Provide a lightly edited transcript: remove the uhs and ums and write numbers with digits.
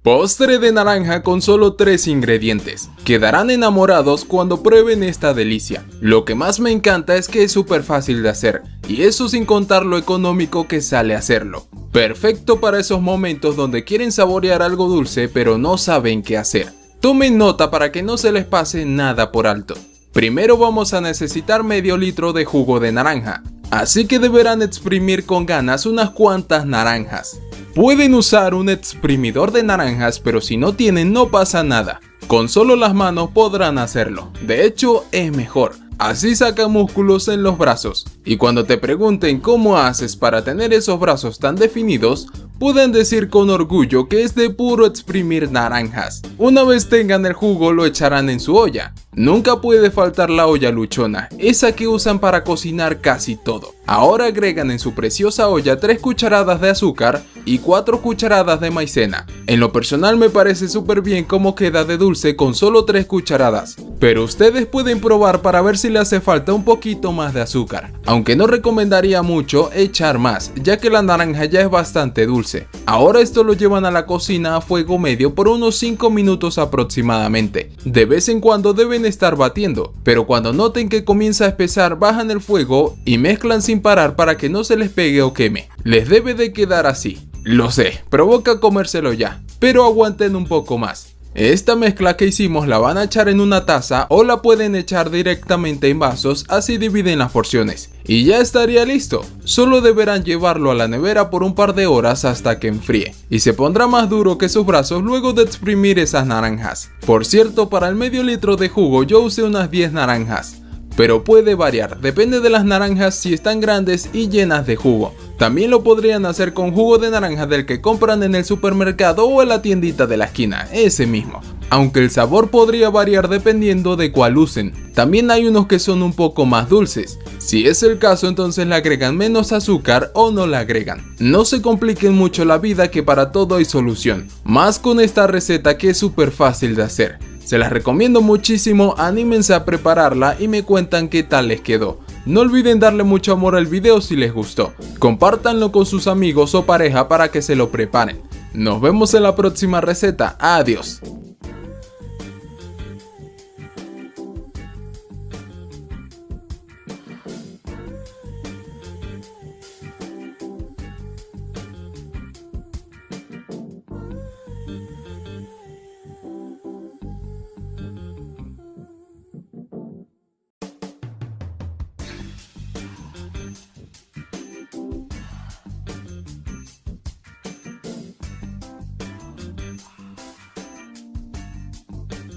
Postre de naranja con solo 3 ingredientes. Quedarán enamorados cuando prueben esta delicia. Lo que más me encanta es que es súper fácil de hacer, y eso sin contar lo económico que sale hacerlo. Perfecto para esos momentos donde quieren saborear algo dulce pero no saben qué hacer. Tomen nota para que no se les pase nada por alto. Primero vamos a necesitar medio litro de jugo de naranja, así que deberán exprimir con ganas unas cuantas naranjas. Pueden usar un exprimidor de naranjas, pero si no tienen no pasa nada. Con solo las manos podrán hacerlo. De hecho, es mejor. Así sacan músculos en los brazos. Y cuando te pregunten cómo haces para tener esos brazos tan definidos, pueden decir con orgullo que es de puro exprimir naranjas. Una vez tengan el jugo lo echarán en su olla. Nunca puede faltar la olla luchona, esa que usan para cocinar casi todo. Ahora agregan en su preciosa olla 3 cucharadas de azúcar y 4 cucharadas de maicena. En lo personal me parece súper bien cómo queda de dulce con solo 3 cucharadas, pero ustedes pueden probar para ver si le hace falta un poquito más de azúcar, aunque no recomendaría mucho echar más, ya que la naranja ya es bastante dulce. Ahora esto lo llevan a la cocina a fuego medio por unos 5 minutos aproximadamente. De vez en cuando deben estar batiendo, pero cuando noten que comienza a espesar bajan el fuego y mezclan sin parar para que no se les pegue o queme. Les debe de quedar así. Lo sé, provoca comérselo ya, pero aguanten un poco más. Esta mezcla que hicimos la van a echar en una taza o la pueden echar directamente en vasos, así dividen las porciones. Y ya estaría listo, solo deberán llevarlo a la nevera por un par de horas hasta que enfríe. Y se pondrá más duro que sus brazos luego de exprimir esas naranjas. Por cierto, para el medio litro de jugo yo usé unas 10 naranjas. Pero puede variar, depende de las naranjas si están grandes y llenas de jugo. También lo podrían hacer con jugo de naranja del que compran en el supermercado o en la tiendita de la esquina, ese mismo. Aunque el sabor podría variar dependiendo de cuál usen. También hay unos que son un poco más dulces. Si es el caso entonces le agregan menos azúcar o no le agregan. No se compliquen mucho la vida, que para todo hay solución. Más con esta receta que es súper fácil de hacer. Se las recomiendo muchísimo, anímense a prepararla y me cuentan qué tal les quedó. No olviden darle mucho amor al video si les gustó. Compártanlo con sus amigos o pareja para que se lo preparen. Nos vemos en la próxima receta. Adiós.